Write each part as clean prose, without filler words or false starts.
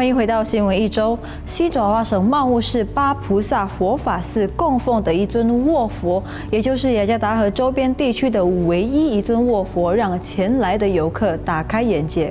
欢迎回到新闻一周。西爪哇省茂雾市八菩萨佛法寺供奉的一尊卧佛，也就是雅加达和周边地区的唯一一尊卧佛，让前来的游客大开眼界。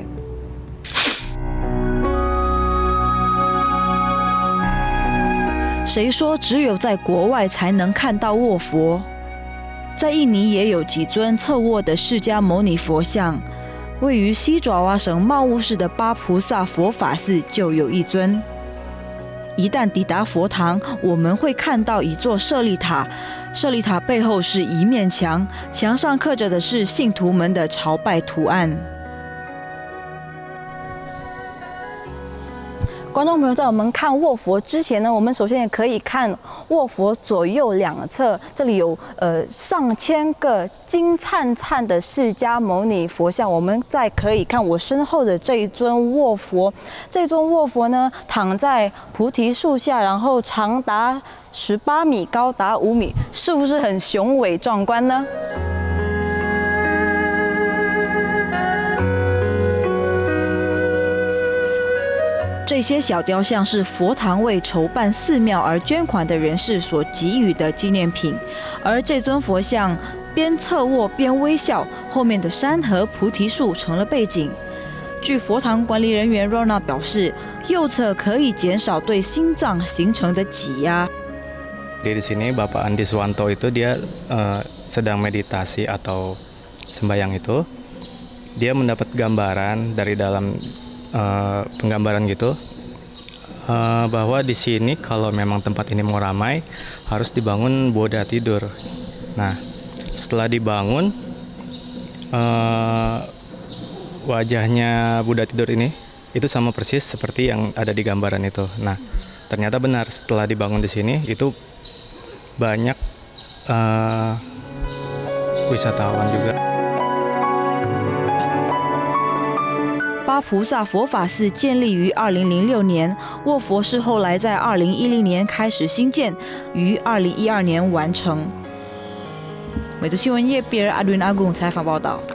谁说只有在国外才能看到卧佛？在印尼也有几尊侧卧的释迦牟尼佛像。 位于西爪哇省茂雾市的八菩萨佛法寺就有一尊。一旦抵达佛堂，我们会看到一座舍利塔，舍利塔背后是一面墙，墙上刻着的是信徒们的朝拜图案。 观众朋友，在我们看卧佛之前呢，我们首先也可以看卧佛左右两侧，这里有上千个金灿灿的释迦牟尼佛像。我们再可以看我身后的这一尊卧佛，这尊卧佛呢躺在菩提树下，然后长达18米，高达5米，是不是很雄伟壮观呢？ 这些小雕像是佛堂为筹办寺庙而捐款的人士所给予的纪念品，而这尊佛像边侧卧边微笑，后面的山和菩提树成了背景。据佛堂管理人员 Rona 表示，右侧可以减少对心脏形成的挤压。 Di sini Bapak Andi Suwanto itu dia sedang meditasi atau sembahyang itu, dia mendapat gambaran dari dalam penggambaran gitu bahwa di sini kalau memang tempat ini mau ramai harus dibangun Buddha tidur. Nah, setelah dibangun wajahnya Buddha tidur ini itu sama persis seperti yang ada di gambaran itu. Nah, ternyata benar setelah dibangun di sini itu banyak wisatawan juga. 八菩萨佛法寺建立于2006年，卧佛是后来在2010年开始兴建，于2012年完成。美都新闻业比尔阿伦阿贡采访报道。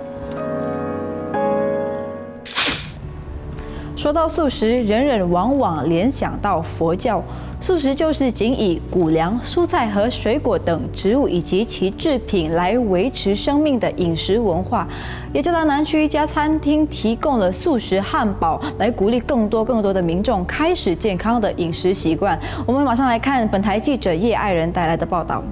说到素食，人人往往联想到佛教。 素食就是仅以谷粮、蔬菜和水果等植物以及其制品来维持生命的饮食文化。雅加达南区一家餐厅提供了素食汉堡，来鼓励更多的民众开始健康的饮食习惯。我们马上来看本台记者叶爱人带来的报道。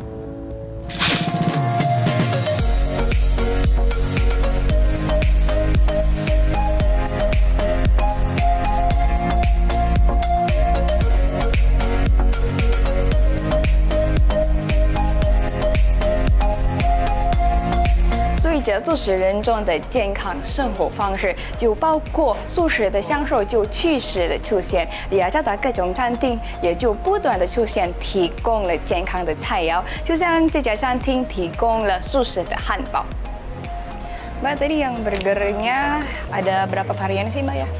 素食人众的健康生活方式，就包括素食的享受就趋势的出现，雅加达各种餐厅也就不断的出现，提供了健康的菜肴，就像这家餐厅提供了素食的汉堡。Mbak tadi yang burgernya ada berapa varian sih Mbak ya？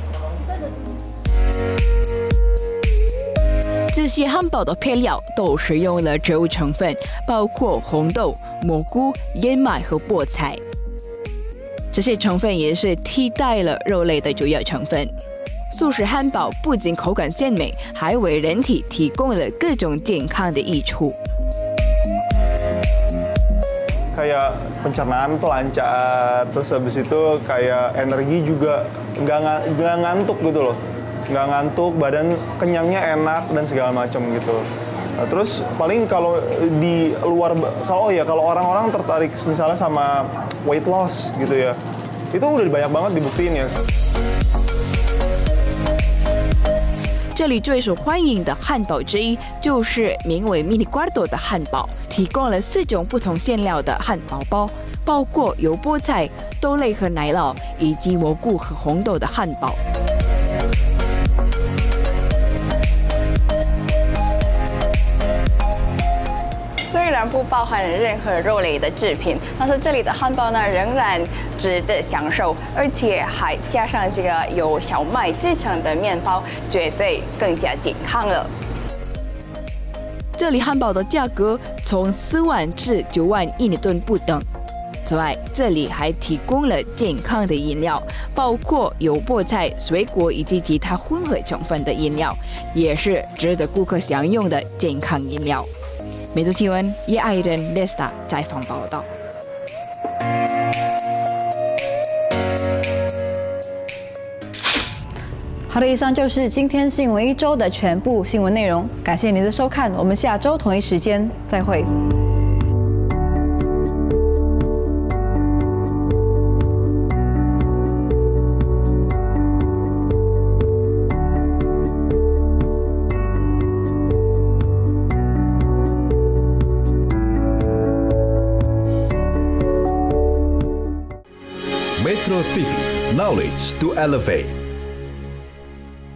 这些汉堡的配料都使用了植物成分，包括红豆、蘑菇、燕麦和菠菜。这些成分也是替代了肉类的主要成分。素食汉堡不仅口感鲜美，还为人体提供了各种健康的益处。 Kayak pencernaan tuh lancar, terus habis itu kayak energi juga nggak ngantuk gitu loh. Nggak ngantuk, badan kenyangnya enak dan segala macam gitu. Nah, terus paling kalau di luar, kalau orang-orang tertarik misalnya sama weight loss gitu ya, itu udah banyak banget dibuktiin ya. 这里最受欢迎的汉堡之一就是名为 Mini Guardo 的汉堡，提供了4种不同馅料的汉堡包，包括有菠菜、豆类和奶酪，以及蘑菇和红豆的汉堡。 虽然不包含任何肉类的制品，但是这里的汉堡呢仍然值得享受，而且还加上这个由小麦制成的面包，绝对更加健康了。这里汉堡的价格从4万至9万印尼盾不等。 此外，这里还提供了健康的饮料，包括有菠菜、水果以及其他混合成分的饮料，也是值得顾客享用的健康饮料。民族新闻叶爱人 Lesta 采访报道。 好的，以上就是今天新闻一周的全部新闻内容，感谢您的收看，我们下周同一时间再会。 Metro TV, knowledge to elevate.